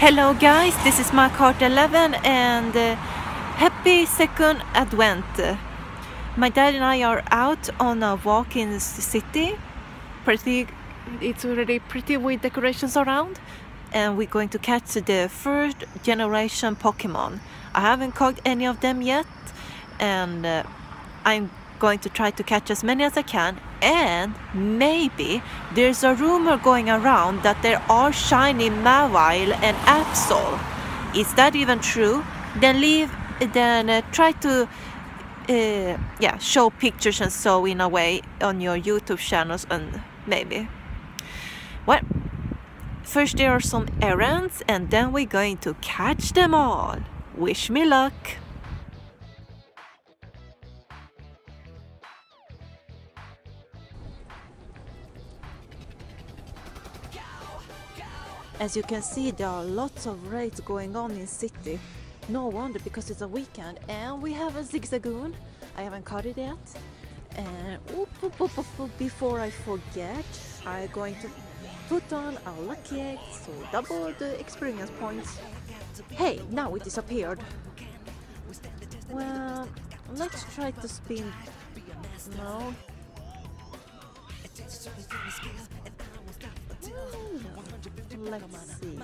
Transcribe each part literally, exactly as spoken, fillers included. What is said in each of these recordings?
Hello guys, this is my cart eleven and uh, happy second advent. My dad and I are out on a walk in the city. Pretty, it's already pretty with decorations around, and we're going to catch the first generation Pokemon. I haven't caught any of them yet, and uh, I'm going to try to catch as many as I can. And maybe there's a rumor going around that there are shiny Mawile and Absol. Is that even true? Then leave, then uh, try to uh, yeah, show pictures and so in a way on your YouTube channels, and maybe. Well, first there are some errands, and then we're going to catch them all. Wish me luck. As you can see, there are lots of raids going on in city. No wonder, because it's a weekend and we have a Zigzagoon. I haven't caught it yet. And oop, oop, oop, oop, oop, before I forget, I'm going to put on a lucky egg, so double the experience points. Hey, now it disappeared. Well, let's try to spin. No. Let's see.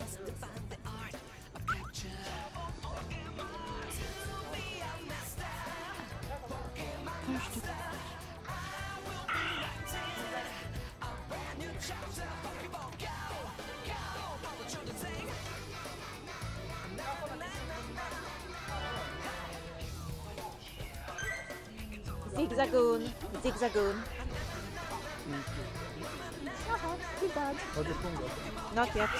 Zigzagoon, Zigzagoon. Uh-huh, too bad. Not yet.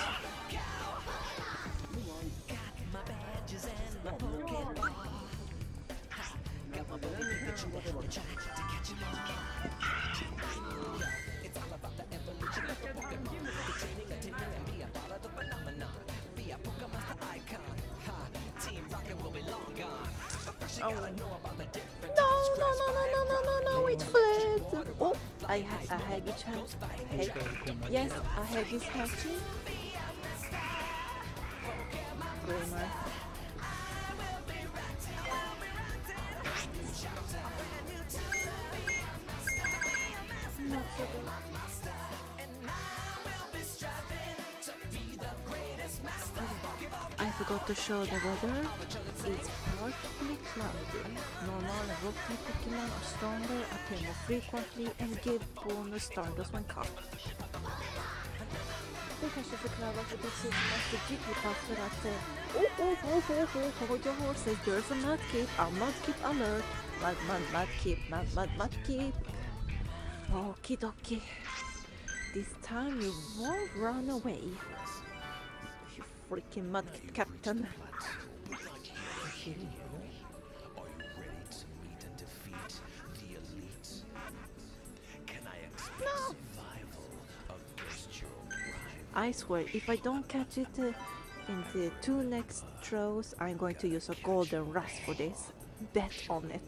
Oh. No, no, no, no, no, no, no, no, it fled. Oh, I have a Haggis hatch. Yes, a Haggis hatching. Boomer. Not so good. I forgot to show the weather. It's partly cloudy. Normal and rocky Pokemon are stronger, appear more frequently, and give bonus Stardust when caught. Det kanske förklarar för det senaste Jigglypuff för att oh, oh, oh, oh, oh, hold your horses, there's a mudkip, a mudkip alert, mud, mud, mudkip, mud, mud, mudkip. Okie dokie. This time you won't run away. You freaking mudkip captain. No! I swear, if I don't catch it uh, in the two next throws, I'm going to use a golden rust for this. Bet on it.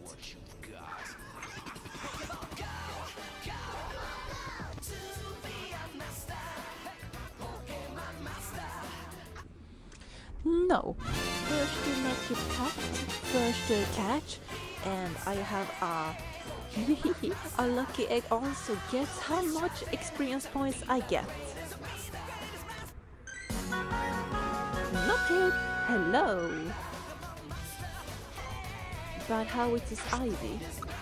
No. First do not get cut, first uh, catch, and I have a a lucky egg also. Guess how much experience points I get? Lucky! Hello! But how it is Ivy?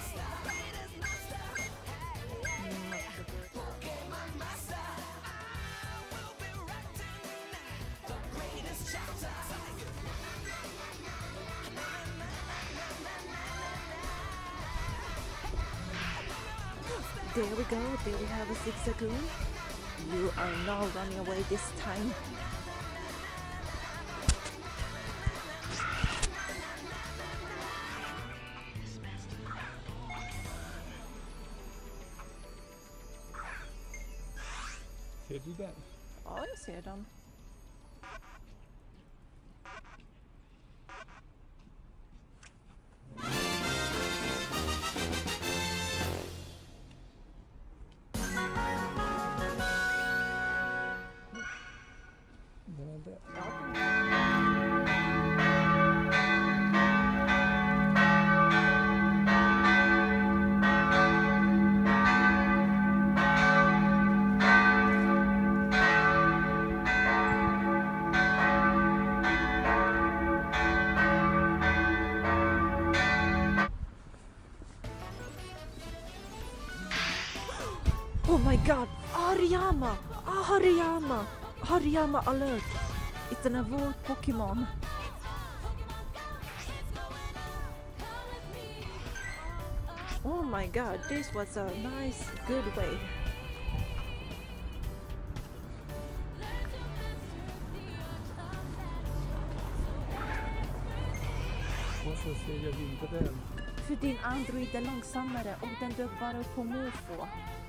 There we go, there we have a Zigzagoon. You are not running away this time. Ser du den? Ja, jag ser den. Den är där. Ja. my god! Hariyama! Ah, Hariyama! Hariyama alert! It's an evolved Pokémon. Oh my god, this was a nice, good way. Varför ser jag inte den? För din Android är långsammare och den dök bara upp på måfå.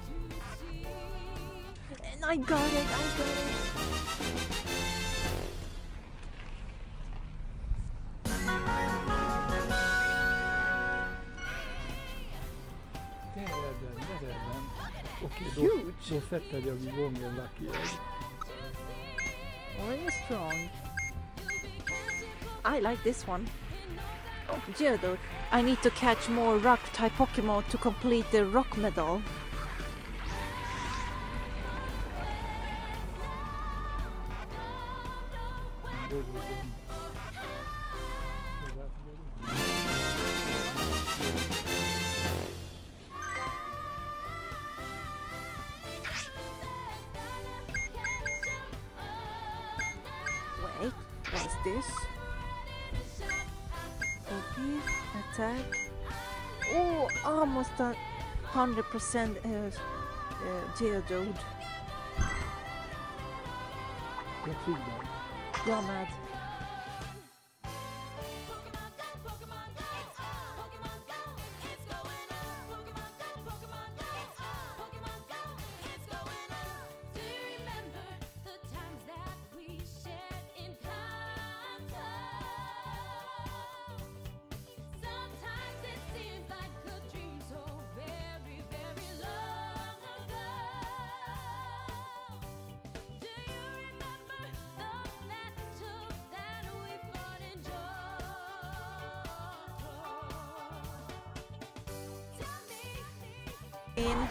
I got it, I got it! Där är den, där är den. Okej, då, Huge. då sätter jag igång en lucky egg. Very strong. I like this one. Oh, Geodude. I need to catch more rock type Pokemon to complete the rock medal. Wait, what's this? Okay, attack. Oh, almost a hundred percent uh, uh, Geodude. Jag fick den. Jag med. In.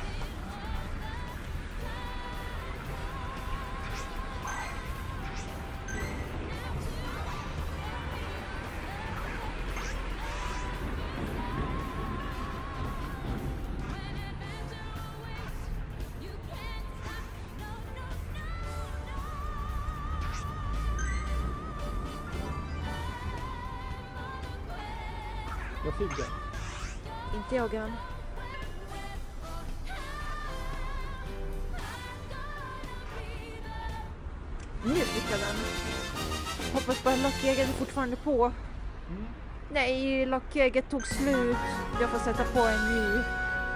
Jag fick den. Inte jag än. Nu fick jag den. Hoppas bara lockägget är fortfarande på. Mm. Nej, lockägget tog slut. Jag får sätta på en ny.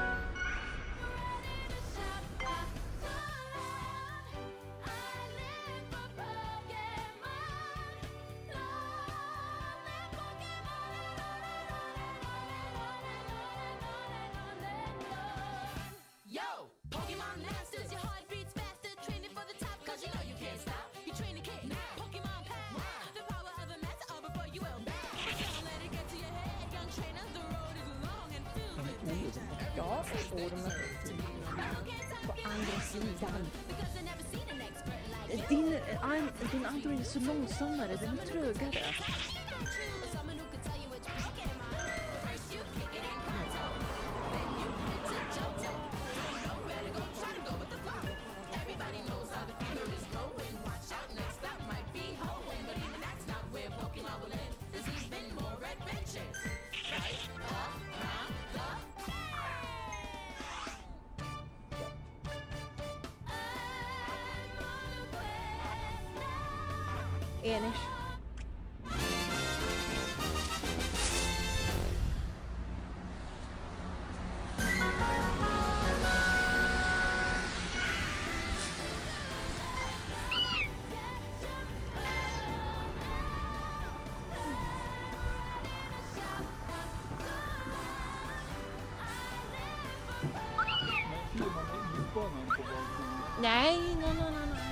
Ja, och de på andra sidan. Din, an, din Android är så långsammare, den är trögare. Enish. Nej, nej, nej, nej, nej.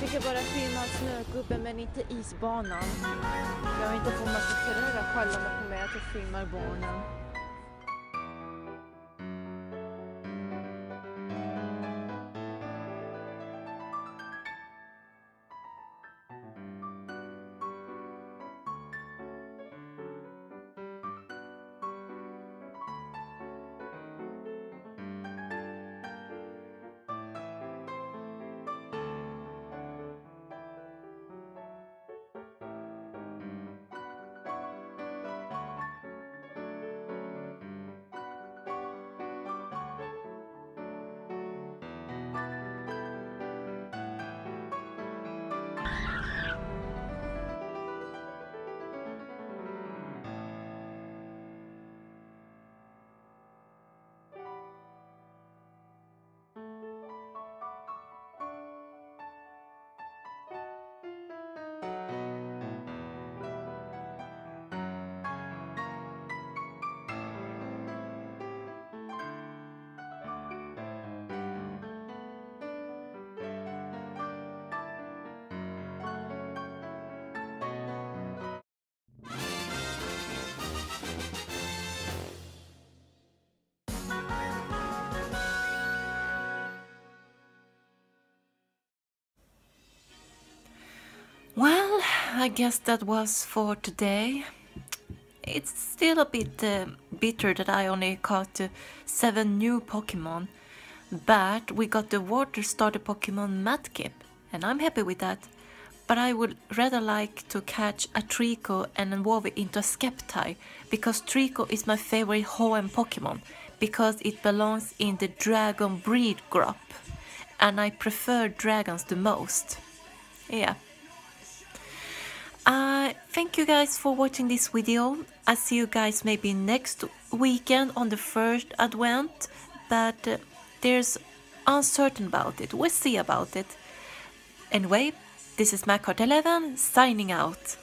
tänker bara filma snögubben men inte isbanan. Jag vill inte få massa föräldrar kallande på mig att jag filmar barnen. Well, I guess that was for today. It's still a bit uh, bitter that I only caught uh, seven new Pokemon, but we got the water starter Pokemon Mudkip, and I'm happy with that. But I would rather like to catch a Trico and evolve it into a Skeptile, because Trico is my favorite Hoenn Pokemon, because it belongs in the dragon breed group, and I prefer dragons the most. Yeah. Uh, thank you guys for watching this video. I'll see you guys maybe next weekend on the first Advent, but uh, there's uncertain about it. We'll see about it. Anyway, this is MacHeart eleven signing out.